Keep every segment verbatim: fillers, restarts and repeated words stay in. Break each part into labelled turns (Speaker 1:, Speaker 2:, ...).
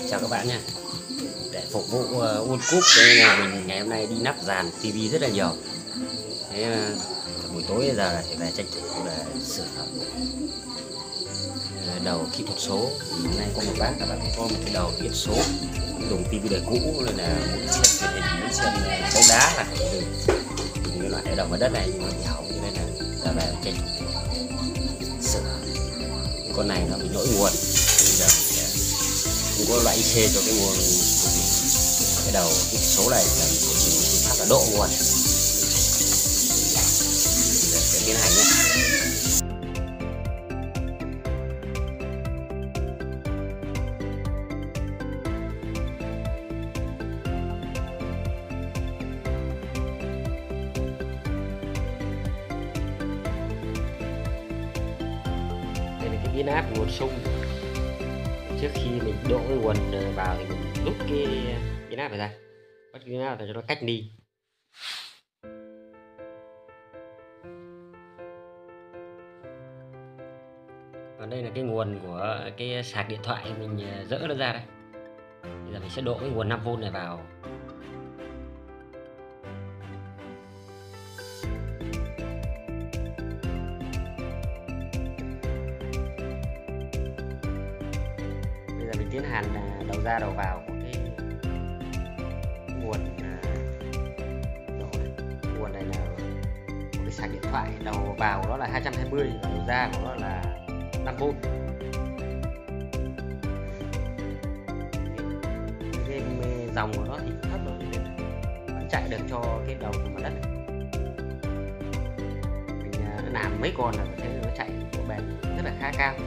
Speaker 1: Chào các bạn nha. Để phục vụ uh, World Cup cho nên là mình ngày hôm nay đi nắp dàn tivi rất là nhiều. Thế uh, buổi tối giờ là phải về tranh thủ để sửa uh, đầu kỹ thuật số. Thì hôm nay có một bác là bạn có một cái đầu kỹ thuật số dùng tivi đời cũ nên là muốn xem truyền hình, muốn xem bóng đá là phải dùng dùng cái loại đầu mặt đất này, nhưng mà bị hỏng cho nên là ra về tranh thủ sửa. Con này nó bị lỗi nguồn, bây giờ không có loại i xê cho cái nguồn cái đầu cái số này là phương pháp là độ nguồn. Giờ sẽ tiến hành nhé. Đây là cái biến áp nguồn sung. Trước khi mình đổ cái nguồn vào thì mình rút cái biến áp này ra, bắt cái biến áp để cho nó cách đi. Còn đây là cái nguồn của cái sạc điện thoại, mình dỡ nó ra đây. Bây giờ mình sẽ đổ cái nguồn năm vôn này vào. Bây giờ mình tiến hành đầu ra đầu vào của cái nguồn đổ này. Nguồn này là của cái sạc điện thoại, đầu vào đó là hai trăm hai mươi, đầu ra của nó là năm vôn. Cái dòng của nó thì thấp rồi nên vẫn chạy được cho cái đầu mặt đất này. Mình làm mấy con là thấy nó chạy độ bền rất là khá cao.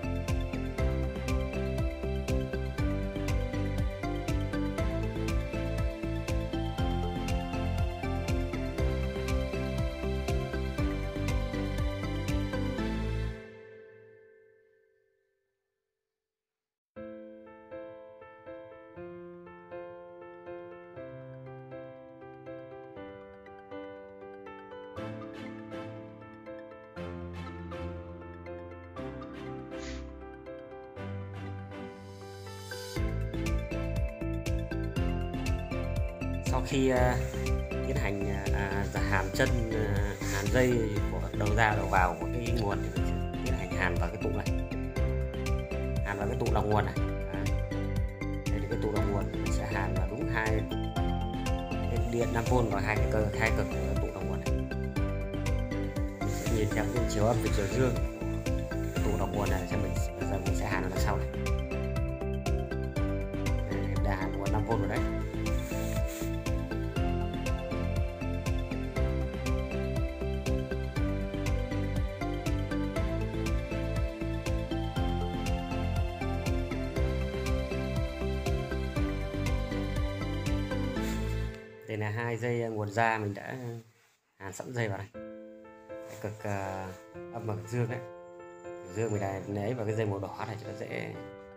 Speaker 1: Sau khi uh, tiến hành uh, hàn chân uh, hàn dây của đầu ra đầu vào của cái nguồn thì mình sẽ tiến hành hàn vào cái tụ này, hàn vào cái tụ đầu nguồn này. À, đây là cái tụ đầu nguồn, mình sẽ hàn vào đúng hai cái điện năm vôn vào hai cái cơ hai cực của tụ đầu nguồn này. Mình sẽ nhìn theo cái chiều âm và chiều dương cái tụ đầu nguồn này, cho mình bây giờ mình sẽ hàn vào đằng sau này. Đây, em đã hàn nguồn năm vôn rồi đấy. Đây là hai dây nguồn ra mình đã hàn sẵn dây vào đây. Cái cực uh, âm và cực dương đấy. Cực dương mình đã lấy vào cái dây màu đỏ này cho nó dễ.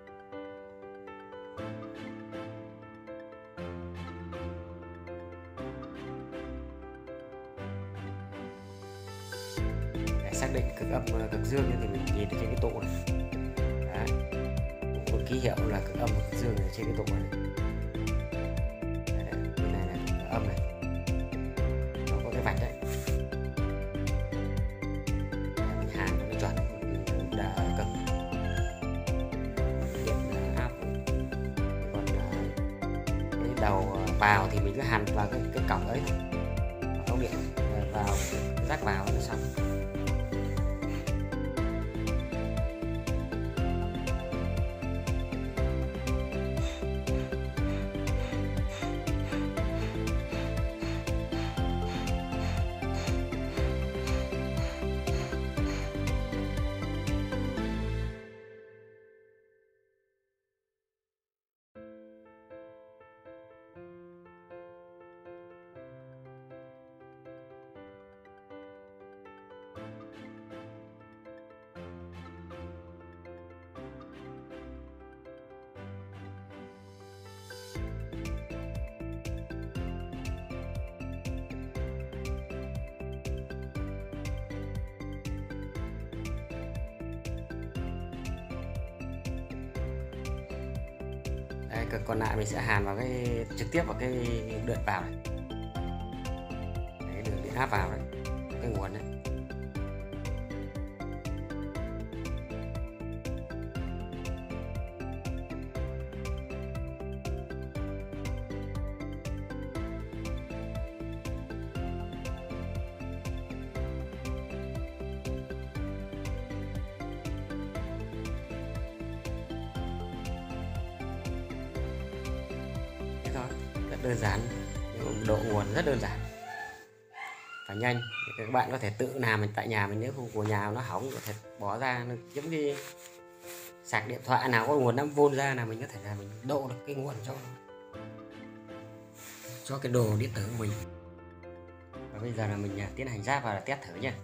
Speaker 1: Để xác định cực âm và cực dương thì mình nhìn trên cái tụ này. Đấy. Một ký hiệu là cực âm và cực dương ở trên cái tụ này. Âm này nó có cái vạch đấy, mình hàn cho nó chuẩn đã cực điện áp. Còn cái đầu vào thì mình cứ hàn vào cái, cái cổng ấy thôi, ống điện vào rác vào là xong. Đấy, còn lại mình sẽ hàn vào cái trực tiếp vào cái điện vào này. Đấy, đường điện áp vào đấy, cái nguồn đấy. Rất đơn giản, độ nguồn rất đơn giản và nhanh. Thì các bạn có thể tự làm mình tại nhà mình, nếu không của nhà nó hỏng có thể bỏ ra, giống như sạc điện thoại nào có nguồn năm vôn ra là mình có thể là mình độ được cái nguồn cho cho cái đồ điện tử của mình. Và bây giờ là mình tiến hành ráp vào là test thử nha.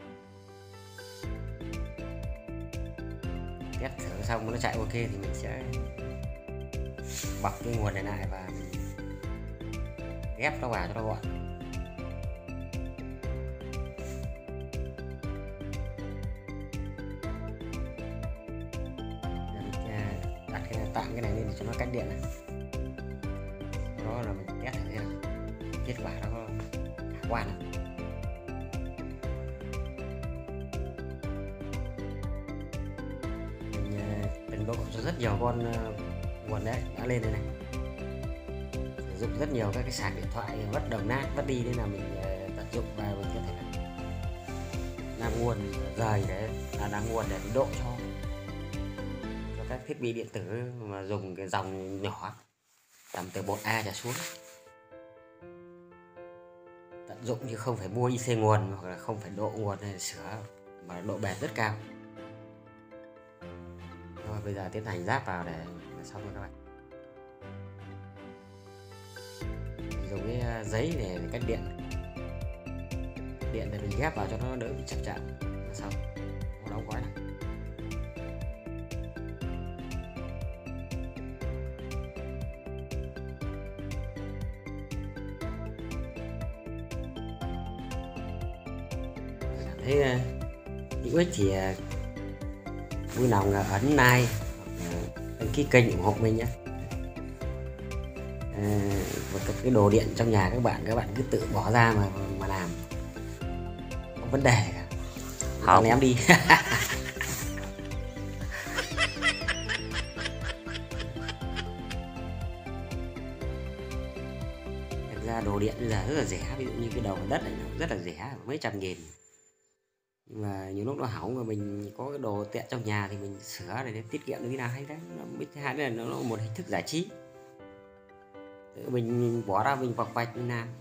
Speaker 1: Test thử xong nó chạy ok thì mình sẽ bọc cái nguồn này lại và mình ghép nó vào cho nó gọn. Đặt cái tạm cái này lên để cho nó cách điện này. Sau đó là mình test thử xem kết quả nó có khả quan không. Mình từng độ cho rất nhiều con nguồn đấy đã lên đây này. Sử dụng rất nhiều các cái sạc điện thoại mất đồng nát mất đi, nên là mình tận dụng và mình có thể làm nguồn rời để là làm nguồn để mình độ cho cho các thiết bị điện tử mà dùng cái dòng nhỏ tầm từ một A trở xuống. Tận dụng chứ không phải mua i xê nguồn hoặc là không phải độ nguồn này sửa, mà độ bền rất cao. Rồi bây giờ tiến hành ráp vào để xong rồi các bạn. Dùng cái giấy để cách điện điện để mình ghép vào cho nó đỡ bị chập chạm. Xong nó đóng gói này. Cảm thấy hữu ích thì vui lòng ấn like, đăng ký kênh ủng hộ mình nhé. Và cái đồ điện trong nhà các bạn các bạn cứ tự bỏ ra mà mà làm, không vấn đề cả, không ném đi. Thực ra đồ điện bây giờ rất là rẻ, ví dụ như cái đầu đất này nó rất là rẻ, mấy trăm nghìn, nhưng mà nhiều lúc nó hỏng và mình có cái đồ tiện trong nhà thì mình sửa để tiết kiệm được cái nào hay đấy. Thứ hai là nó là một hình thức giải trí, mình bỏ ra mình vọc vạch mình làm.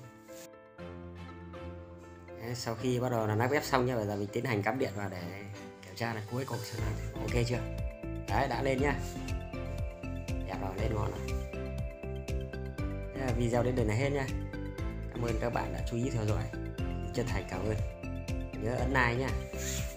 Speaker 1: Đấy, sau khi bắt đầu là nắp ghép xong nhá, bây giờ mình tiến hành cắm điện vào để kiểm tra là cuối cùng xem là ok chưa. Đấy, đã lên nhá, đẹp rồi, lên ngon rồi. Thế là video đến đây là hết nhá. Cảm ơn các bạn đã chú ý theo dõi, chân thành cảm ơn. Nhớ ấn like nhá.